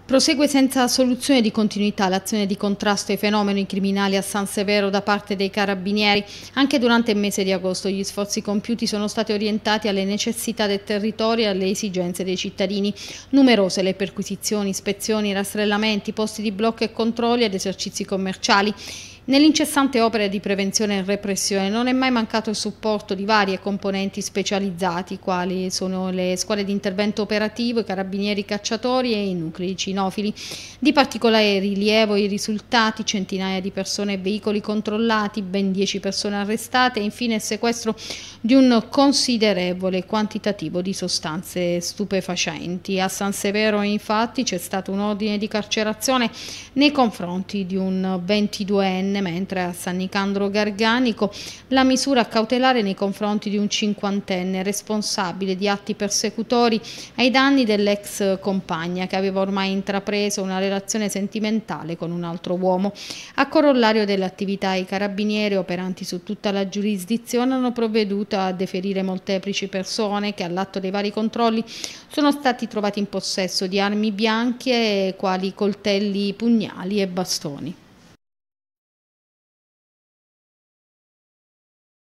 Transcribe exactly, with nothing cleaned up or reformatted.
Prosegue senza soluzione di continuità l'azione di contrasto ai fenomeni criminali a San Severo da parte dei carabinieri. Anche durante il mese di agosto gli sforzi compiuti sono stati orientati alle necessità del territorio e alle esigenze dei cittadini. Numerose le perquisizioni, ispezioni, rastrellamenti, posti di blocco e controlli ed esercizi commerciali. Nell'incessante opera di prevenzione e repressione non è mai mancato il supporto di varie componenti specializzati, quali sono le squadre di intervento operativo, i carabinieri cacciatori e i nuclei cinofili. Di particolare rilievo i risultati: centinaia di persone e veicoli controllati, ben dieci persone arrestate e infine il sequestro di un considerevole quantitativo di sostanze stupefacenti. A San Severo infatti c'è stato un ordine di carcerazione nei confronti di un ventiduenne, mentre a San Nicandro Garganico la misura cautelare nei confronti di un cinquantenne responsabile di atti persecutori ai danni dell'ex compagna che aveva ormai intrapreso una relazione sentimentale con un altro uomo. A corollario dell'attività, i carabinieri operanti su tutta la giurisdizione hanno provveduto a deferire molteplici persone che all'atto dei vari controlli sono stati trovati in possesso di armi bianche quali coltelli, pugnali e bastoni.